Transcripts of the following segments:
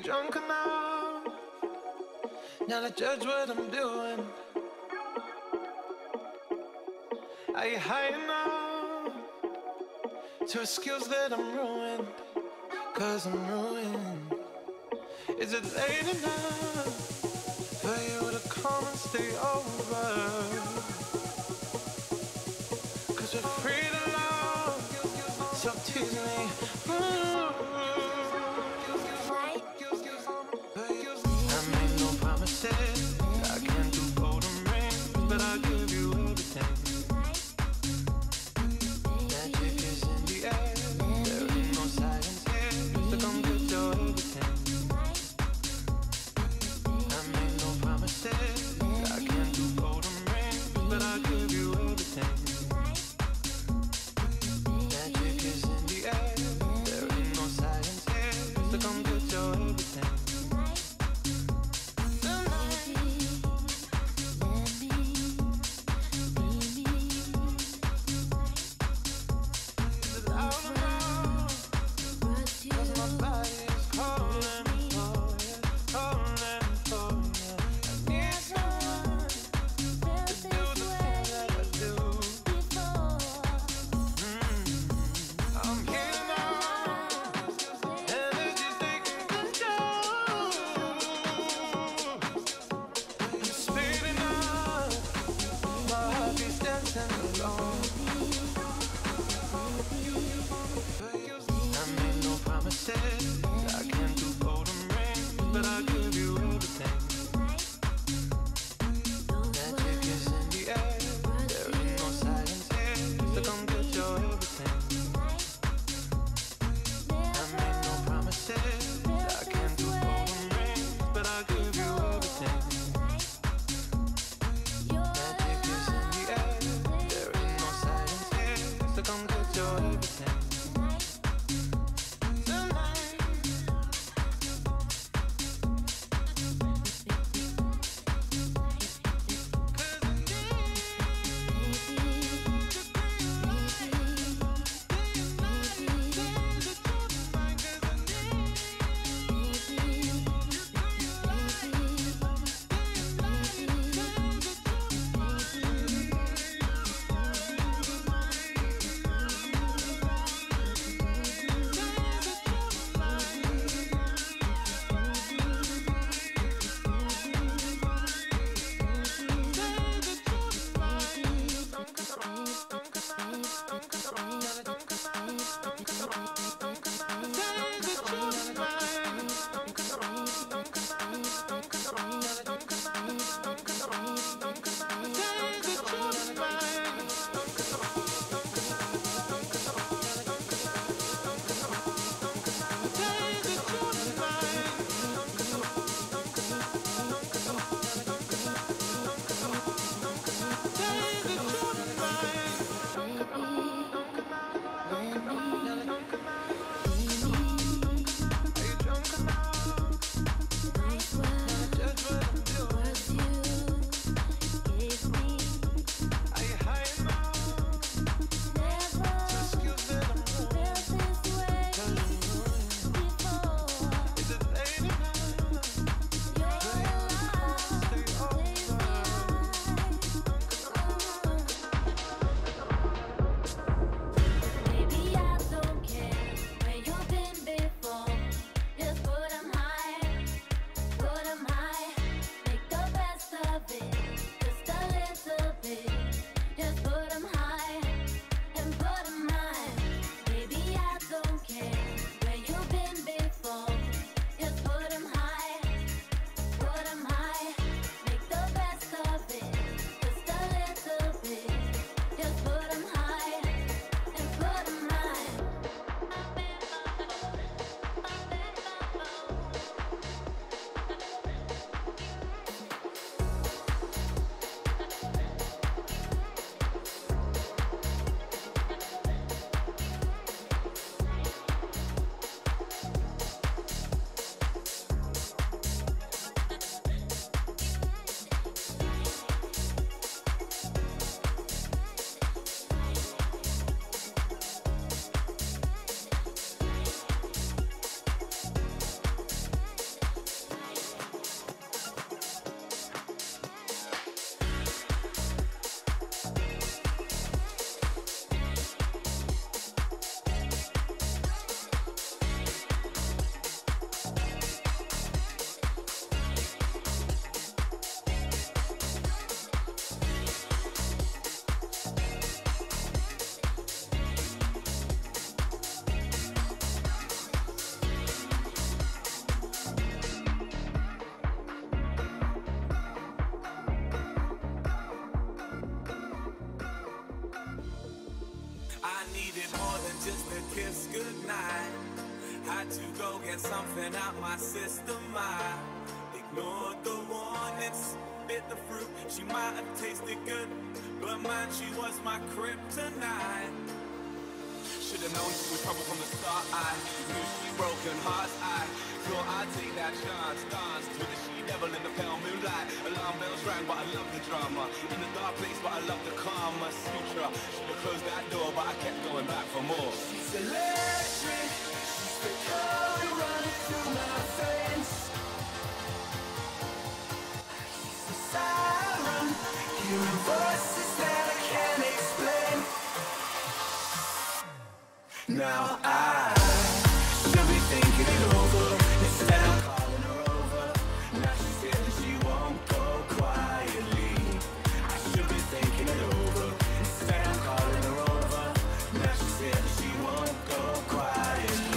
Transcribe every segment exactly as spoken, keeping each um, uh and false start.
drunk enough now to judge what I'm doing? Are you high enough to excuse that I'm ruined? Cause I'm ruined. Is it late enough for you to come and stay over? Cause we're free to love, so tease me. Ooh. I made no promises, I can't do golden rings, but I'll give you everything. Magic is in the air, there ain't no silence here, so come get your everything. I made no promises, I can't do golden rings, but I'll give you everything. Magic is in the air, there ain't no silence here, so come get your everything. just a kiss goodnight. Had to go get something out my system. I ignored the warnings, bit the fruit. She might have tasted good, but man, she was my kryptonite. Should've known she was trouble from the start. I knew she broken hearts. I thought I'd take that chance. Danced with the she-devil in the pale moonlight. Alarm bells rang, but I love the drama. In the dark place, but I love the karma sutra. Should've closed that door, but I kept going back for more. She's electric. She's the color running through my veins. She's the siren, hearing voices that I can't explain. Now I should be thinking it over. Instead I'm calling her over. Now she said that she won't go quietly. I should be thinking it over. Instead I'm calling her over. Now she said that she won't go quietly.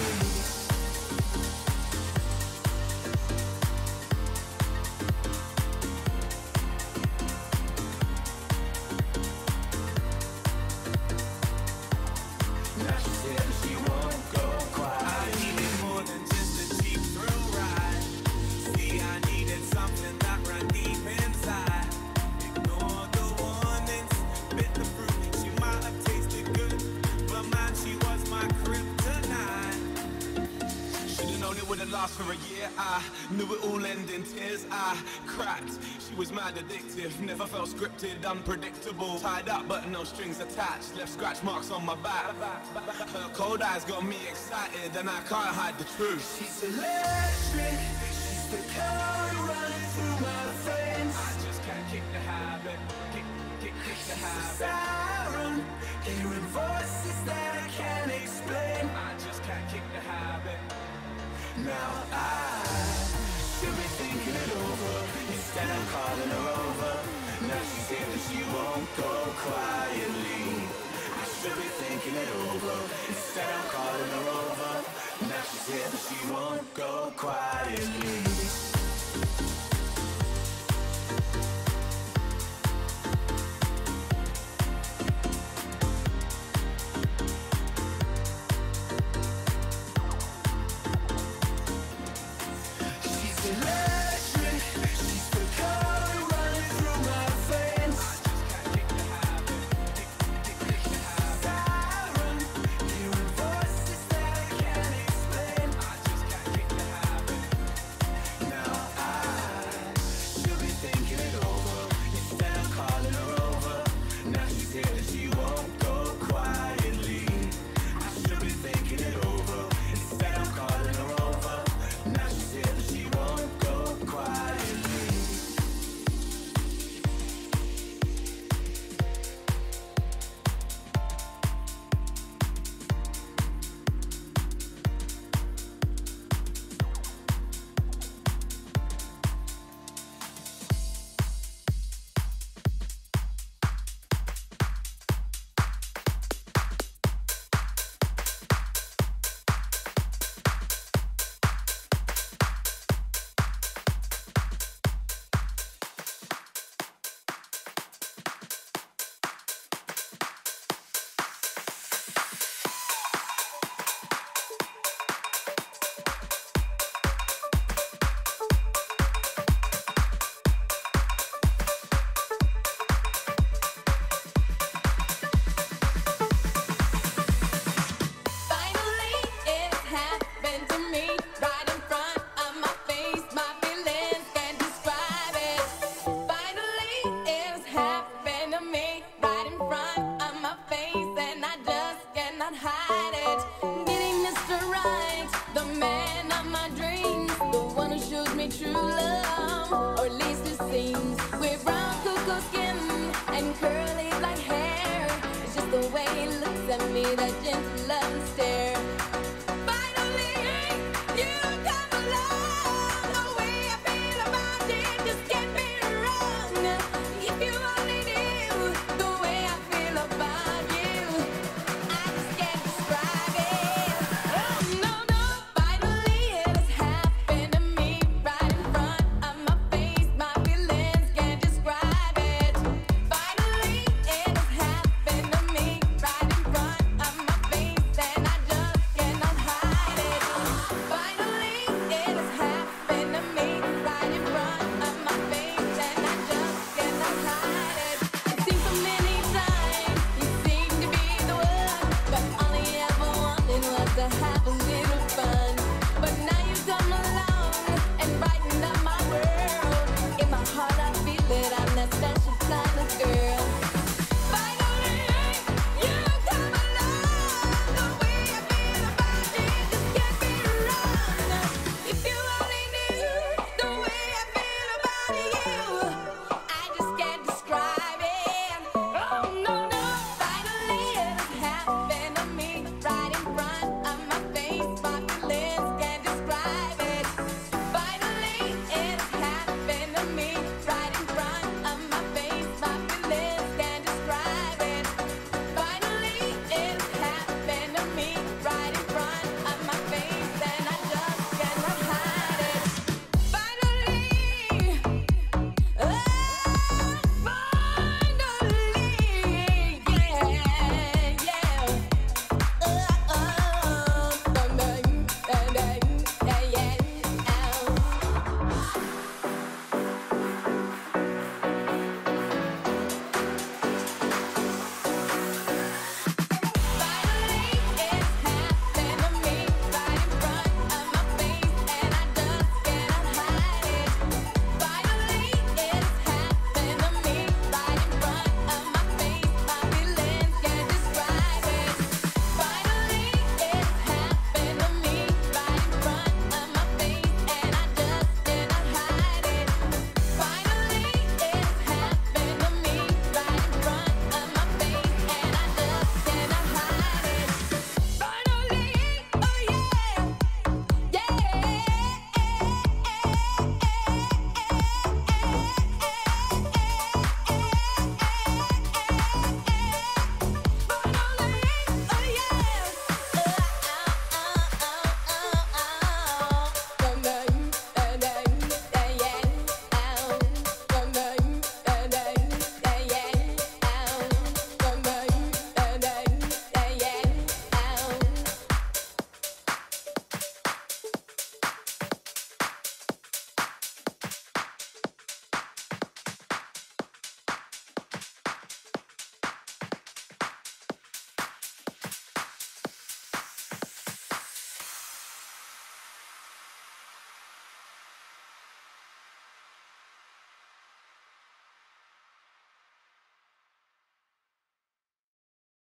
Now she said that she won't go quiet. I needed more than just a cheap thrill ride. See, I needed something that ran deep inside. Ignored the warnings, bit the fruit. She might have tasted good, but man, she was my kryptonite. Should've known it wouldn't last for a year. I knew it all end in tears. I cracked. She was mad addictive, never felt scripted, unpredictable. Tied up but no strings attached, left scratch marks on my back. Her cold eyes got me excited and I can't hide the truth. She's electric, she's the color running through my veins. I just can't kick the habit, kick, kick, kick the habit. She's a siren, hearing voices that I can't explain. I just can't kick the habit. Now I should be thinking it over. Instead I'm calling her over. Now she said that she won't go quietly. I should be thinking it over. Instead I'm calling her over. Now she said that she won't go quietly.